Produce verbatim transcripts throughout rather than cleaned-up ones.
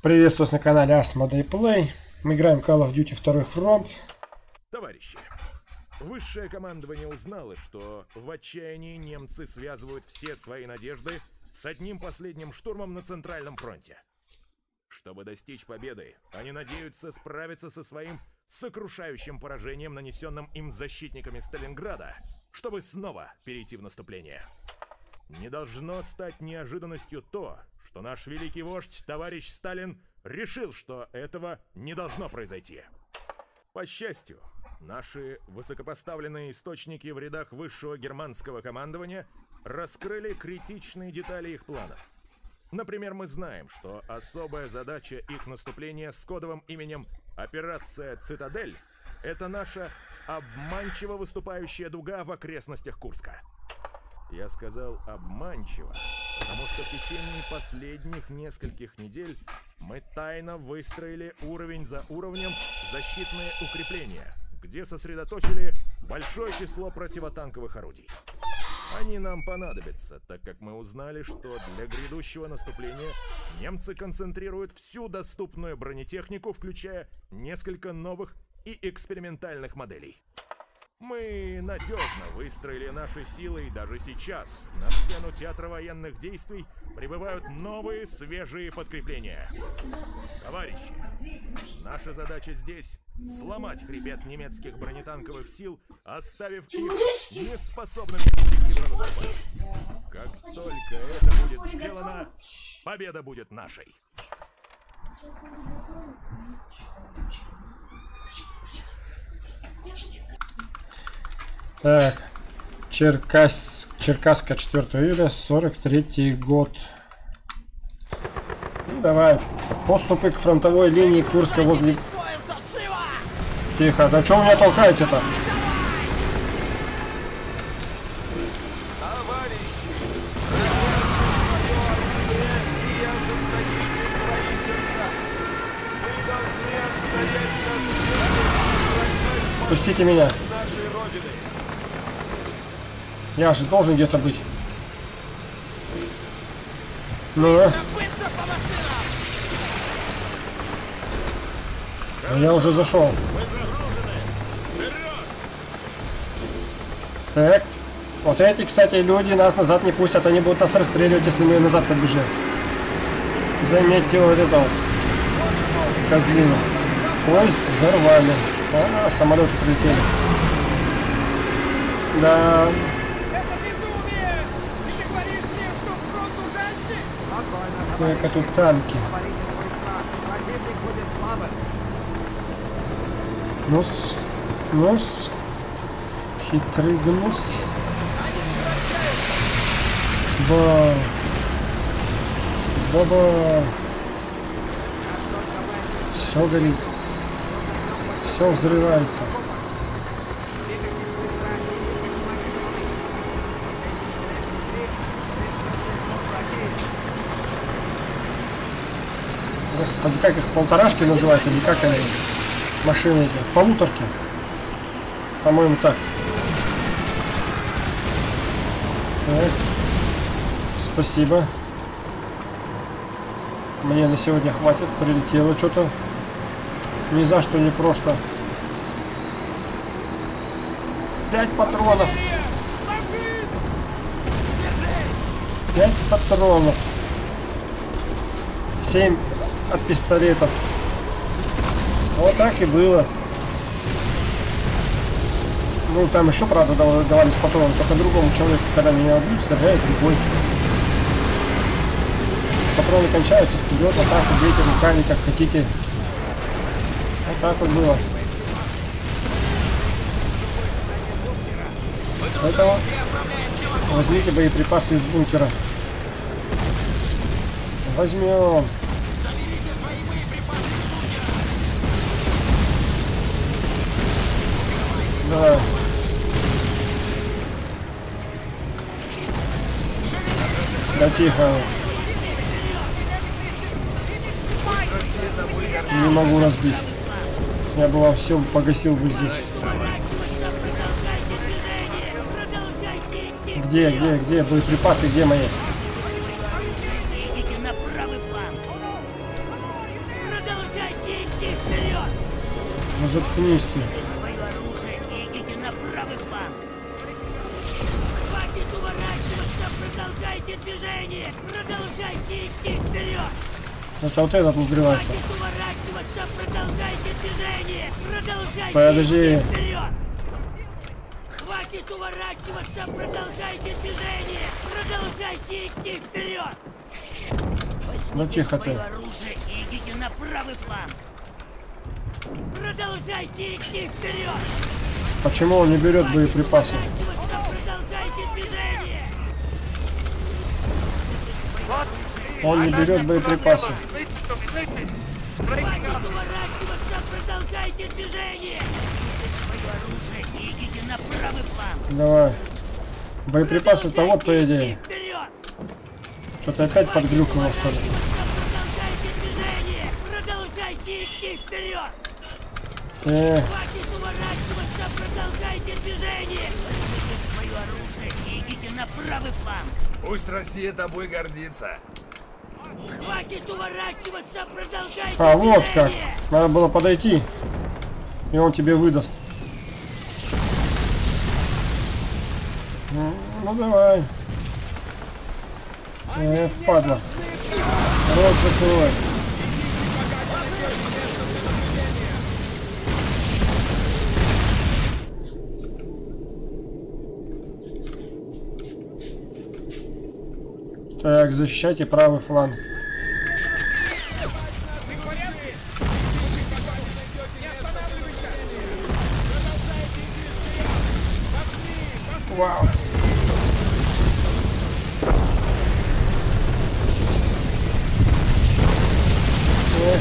Приветствую вас на канале Asmodee Play. Мы играем Call of Duty второй фронт. Товарищи, высшее командование узнало, что в отчаянии немцы связывают все свои надежды с одним последним штурмом на Центральном фронте. Чтобы достичь победы, они надеются справиться со своим сокрушающим поражением, нанесенным им защитниками Сталинграда, чтобы снова перейти в наступление. Не должно стать неожиданностью то, что наш великий вождь, товарищ Сталин, решил, что этого не должно произойти. По счастью, наши высокопоставленные источники в рядах высшего германского командования раскрыли критичные детали их планов. Например, мы знаем, что особая задача их наступления с кодовым именем «Операция Цитадель» — это наша обманчиво выступающая дуга в окрестностях Курска. Я сказал «обманчиво», потому что в течение последних нескольких недель мы тайно выстроили уровень за уровнем защитные укрепления, где сосредоточили большое число противотанковых орудий. Они нам понадобятся, так как мы узнали, что для грядущего наступления немцы концентрируют всю доступную бронетехнику, включая несколько новых и экспериментальных моделей. Мы надежно выстроили наши силы, и даже сейчас на сцену театра военных действий прибывают новые свежие подкрепления. Товарищи, наша задача здесь — сломать хребет немецких бронетанковых сил, оставив их неспособными эффективно наступать. Как только это будет сделано, победа будет нашей. Так, Черкас... Черкасска, четвёртого июля, сорок третий год. Ну, давай. Поступы к фронтовой линии Курска возле... Тихо, да что вы меня толкаете-то? Пустите меня. Я же должен где-то быть. Ну. Я уже зашел. Так. Вот эти, кстати, люди нас назад не пустят. Они будут нас расстреливать, если мы назад побежим. Заметьте вот это вот. Козлину. Поезд взорвали. А, самолеты прилетели. Да. Только тут танки. Нус, нус, хитрый гнус. Ба, баба. Все горит. Все взрывается. Господи, как их, полторашки называют, или как они, машины эти, полуторки, по-моему, так. Так. Спасибо. Мне на сегодня хватит, прилетело что-то, ни за что, не просто. Пять патронов. Пять патронов. Семь от пистолетов. Вот так и было. Ну, там еще, правда, давались патроны, только другому человеку, когда меня убьют, стреляет любой. Патроны кончаются, вперед, вот так, убейте руками, как хотите. Вот так вот было. Поэтому возьмите боеприпасы из бункера. Возьмем. Да. Да тихо. Не могу разбить. Я бы вам все погасил бы здесь. Где, где, где? Боеприпасы где мои? Ну заткнись ты. Свое оружие и идите на правый фланг. Хватит уворачиваться, продолжайте движение. Продолжайте идти вперед. Это вот этот нагревается. Хватит уворачиваться, продолжайте движение. Продолжайте Подожди. идти вперед. Хватит уворачиваться, продолжайте движение. Продолжайте идти вперед. Ну Возьмите тихо свое ты. оружие и идите на правый фланг. Продолжайте идти вперед. Почему он не берет боеприпасы? Продолжайте движение. Он не берет боеприпасы. Хватит уворачиваться, продолжайте движение. Возьмите свое оружие и идите на правый фланг. Давай. Боеприпасы-то вот по идее. Вперед. Что-то опять подглюкнуло, что ли? Продолжайте движение. Продолжайте идти вперед. Эх, Хватит уворачиваться, продолжайте движение. Возьмите свое оружие и идите на правый фланг. Пусть Россия тобой гордится. Хватит уворачиваться, продолжайте а вот как. движение. Надо было подойти. И он тебе выдаст. Ну, ну давай. Эх, падла. Рот закрой. Так, защищайте правый фланг. Вау. Эх.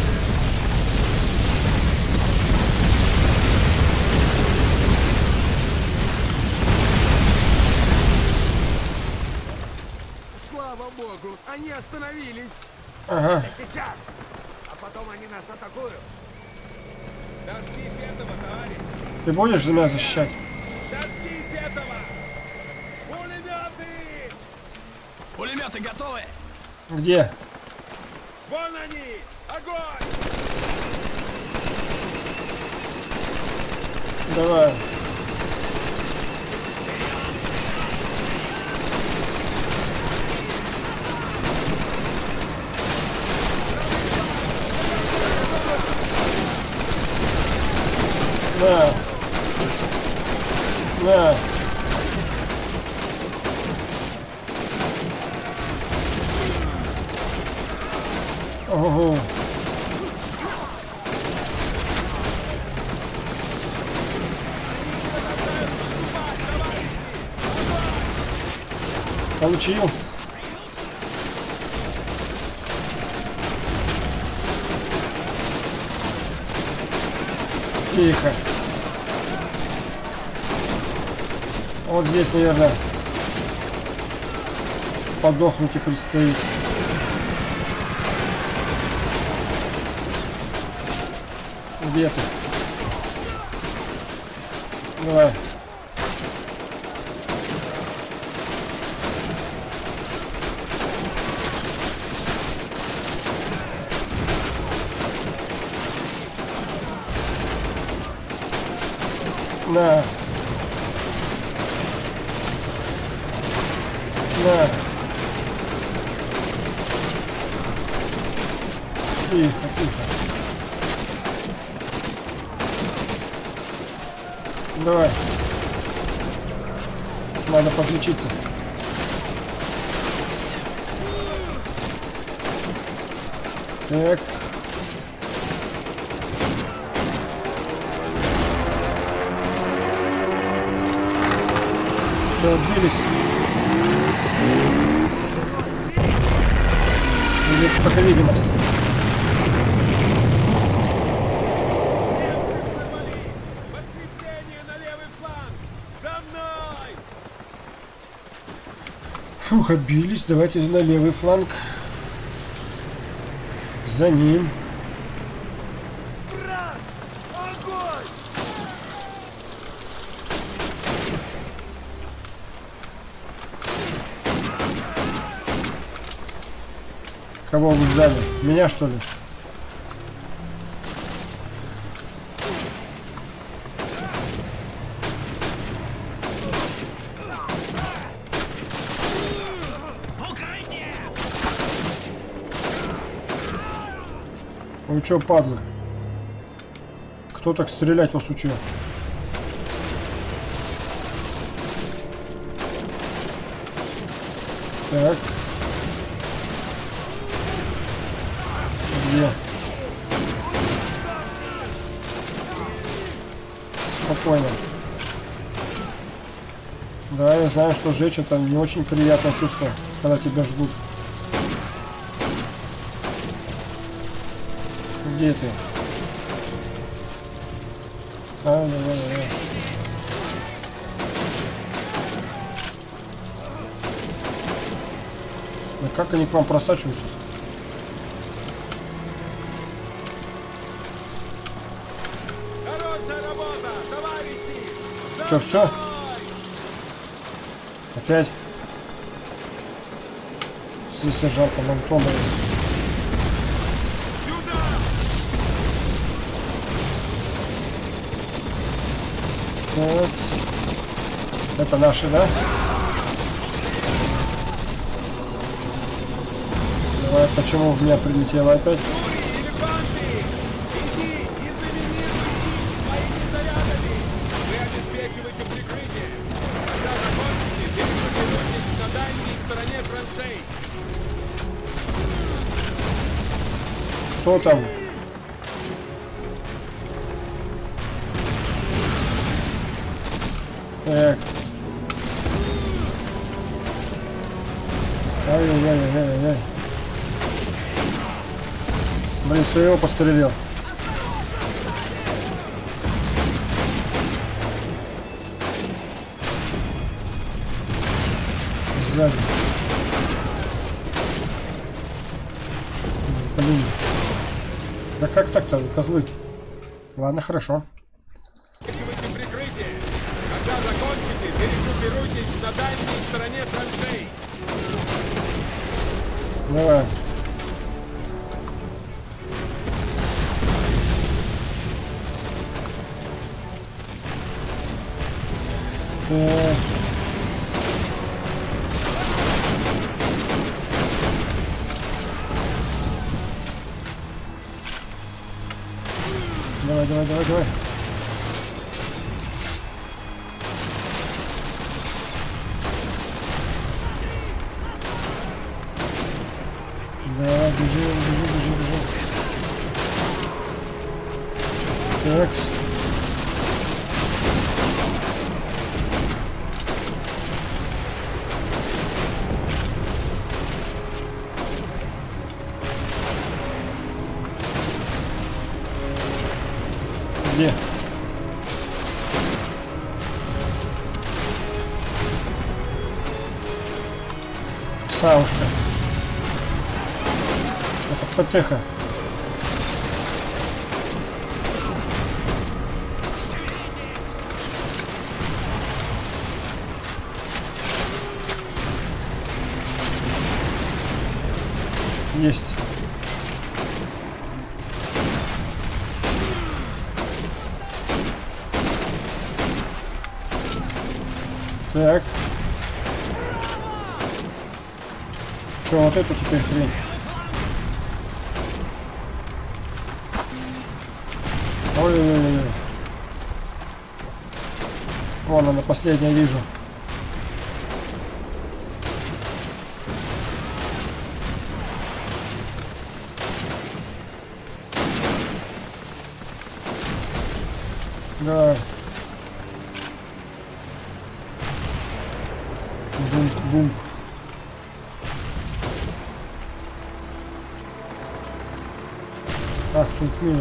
Слава богу, они остановились. Ага. Сейчас. А потом они нас атакуют. Дождись этого, товарищ. Ты будешь за меня защищать? Дождись этого. Пулеметы! Пулеметы готовы? Где? Вон они! Огонь! Давай. На. На. Ого. Получил. Тихо. Вот здесь, наверное, подохнуть и предстоит. Где ты? Давай. На. На. Тихо, тихо. Давай. Надо подключиться. Так. Что, отбились? Или только видимость? Подкрепление на левый фланг! За мной! Фух, отбились. Давайте на левый фланг. За ним. Брат! Огонь! Кого вы ждали? Меня, что ли? Вы чё, падлы? Кто так стрелять вас учил? Так. Где? Спокойно. Да, я знаю, что жечь это не очень приятное чувство, когда тебя жгут. Где ты? А, давай, давай. Да как они к вам просачиваются? Хорошая работа, товарищи! Че, все? Опять? С сержантом Антоновым. Сюда! Вот. Это наши, да? Давай, почему в меня прилетело опять? Юрий, элефанты! Иди и заминируйте своими зарядами! Вы обеспечиваете прикрытие! Когда закончите, перегруппируйтесь на дальней стороне траншей! Кто там? Так. Ай-яй-яй-яй-яй. Блин, своего пострелил. Сзади. Блин. Да как так-то, козлы? Ладно, хорошо. Обеспечивайте прикрытие! Когда закончите, перегруппируйтесь на дальней стороне траншей! Давай. Э. Давай, давай, давай, давай. Да, бежи, бежи, бежи, бежи. Так. Где? Саушка. Это ПТХ. Есть. Так. Что, вот эту теперь хрень? Ой-ой-ой. Вон она, последняя вижу. Да. Бум-бум. Ах, тут милый.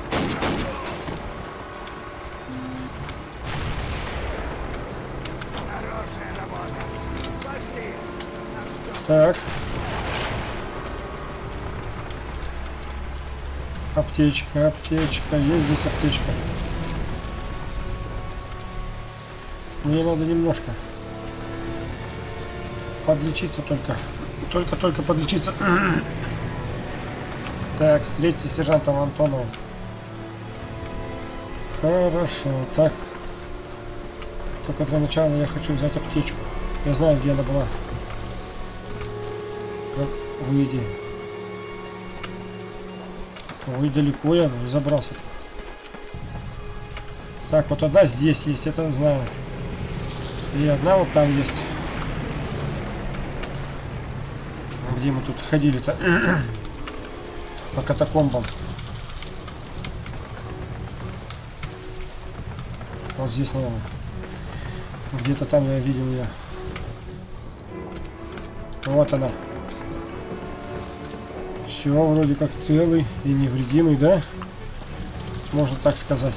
Хорошая работа. Пошли. Так. Аптечка, аптечка. Есть здесь аптечка. Мне надо немножко подлечиться только. Только-только подлечиться. Так, встретиться с сержантом Антоновым. Хорошо, так. Только для начала я хочу взять аптечку. Я знаю, где она была. Как выйди. Ой, далеко я забрался. Так, вот одна здесь есть, это знаю. И одна вот там есть. Где мы тут ходили-то? По катакомбам. Вот здесь, наверное. Где-то там я видел ее. Вот она. Все, вроде как целый и невредимый, да? Можно так сказать.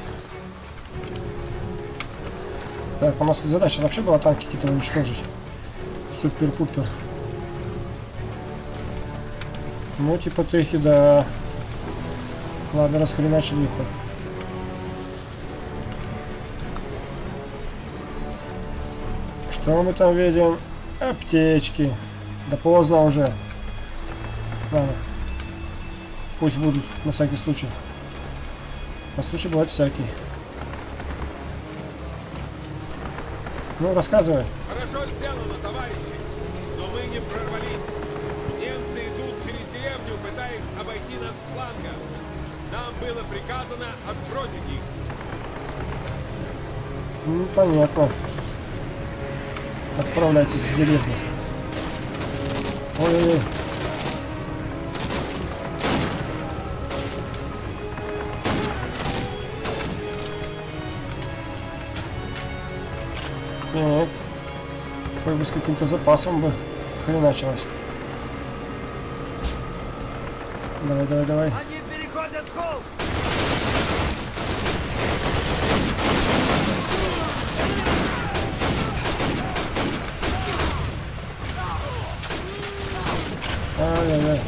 Так, у нас задача вообще была танки какие-то уничтожить. Супер-пупер. Ну, типа техи, да. Ладно, расхреначили их. Что мы там видим? Аптечки. Да поздно уже. Ладно. Пусть будут, на всякий случай. На случай бывает всякий. Ну, рассказывай. Хорошо сделано, товарищи, но мы не прорвались. Немцы идут через деревню, пытаясь обойти нас с фланга. Нам было приказано отбросить их. Ну, понятно. Отправляйтесь в деревню. Ой-ой-ой. Так. Хоть бы с каким-то запасом бы хреначилось. Давай, давай, давай. Они переходят холм! Ай-яй-яй.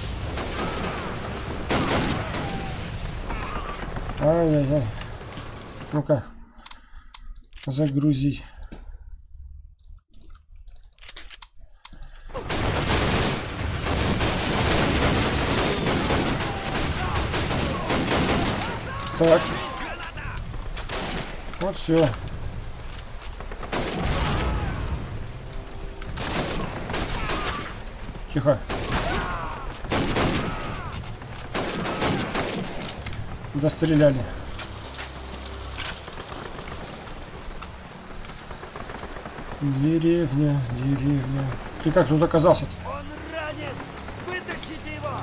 Ай-яй-яй. Ну-ка. Загрузить. Так. Вот все. Тихо. Достреляли. Деревня, деревня. Ты как тут оказался-то? Он ранен! Вытащите его!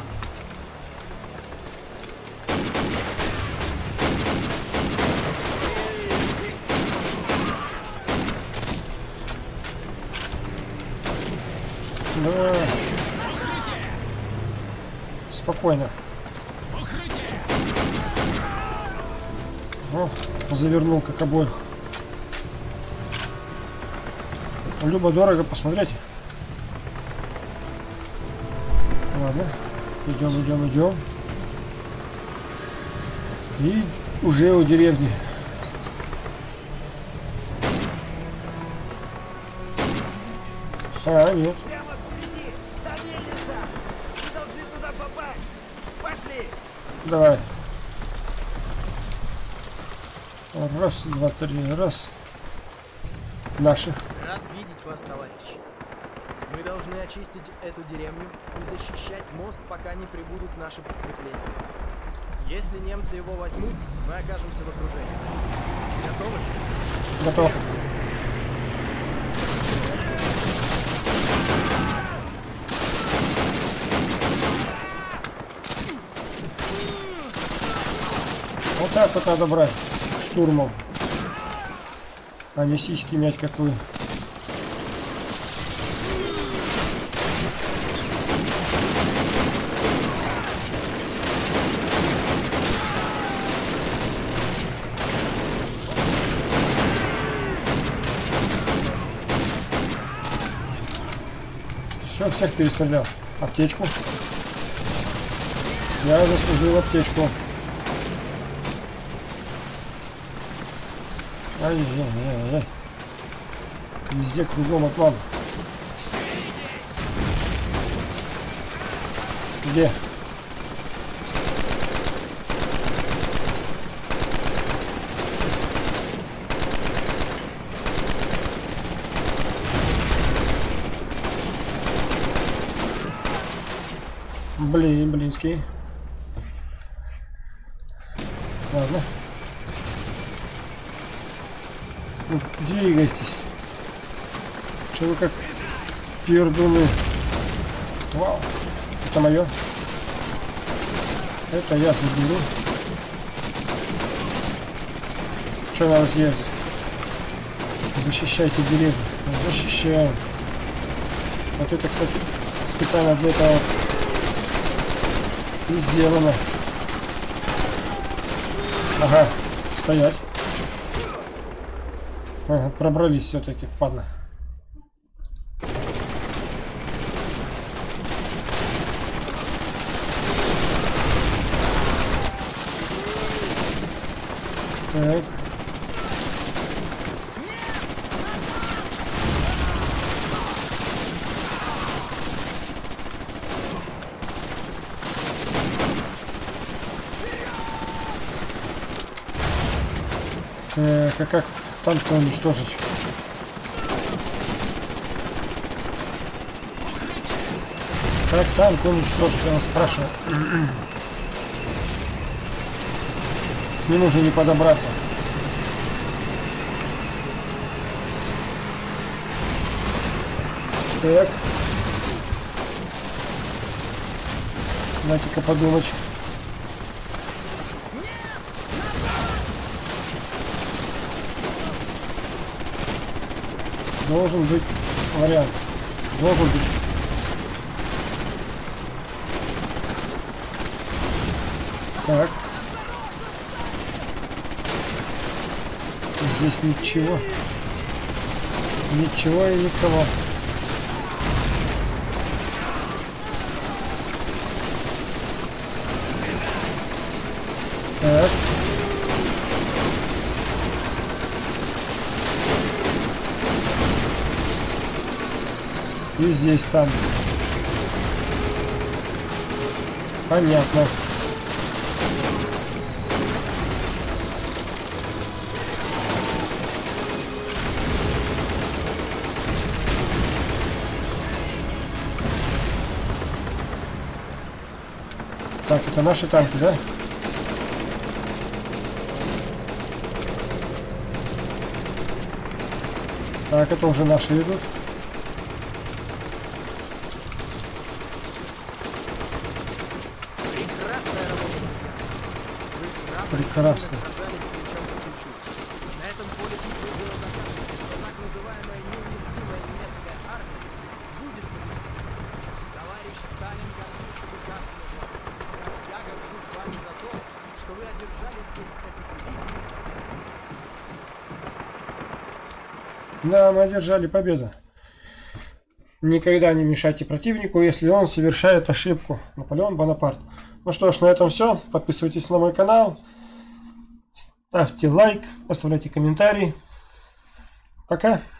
Да. Спокойно. О, завернул как обоих. Любо-дорого посмотреть. Ладно. Идем, идем, идем. И уже у деревни. А, нет. Прямо впереди! Там мельница! Мы должны туда попасть! Пошли! Давай. Раз, два, три, раз. Наших. Рад видеть вас, товарищи. Мы должны очистить эту деревню и защищать мост, пока не прибудут наши подкрепления. Если немцы его возьмут, мы окажемся в окружении. Готовы? Готов. Вот так вот надо брать штурмом. А не сиськи мять какую. Все, всех перестрелял. Аптечку. Я заслужил аптечку. Ай-яй-яй-яй. Везде кругом отман. Где? Блин, блинский. Ладно. Ну, двигайтесь. Че вы как пердуны? Вау. Это мое. Это я заберу. Что надо сделать? Защищайте деревню. Защищаем. Вот это, кстати, специально для этого и сделано. Ага, стоять. Ага, пробрались все-таки, падла. Так. Так, а как танк уничтожить? Как танк уничтожить, я вас спрашиваю. К нему же не подобраться. Так. Дайте-ка подумать. Должен быть вариант. Должен быть. Так. Здесь ничего. Ничего и никого. Так. И здесь там. Понятно. Так, это наши танки, да? Так, это уже наши идут. Прекрасно. На этом поле битвы было доказано, что так называемая неуязвимая немецкая армия будет побеждена. Товарищ Сталин гордится бы каждым из вас. Я горжусь с вами за то, что вы одержали здесь эту победу. Да, мы одержали победу. Никогда не мешайте противнику, если он совершает ошибку. Наполеон Бонапарт. Ну что ж, на этом все. Подписывайтесь на мой канал. Ставьте лайк, оставляйте комментарии. Пока.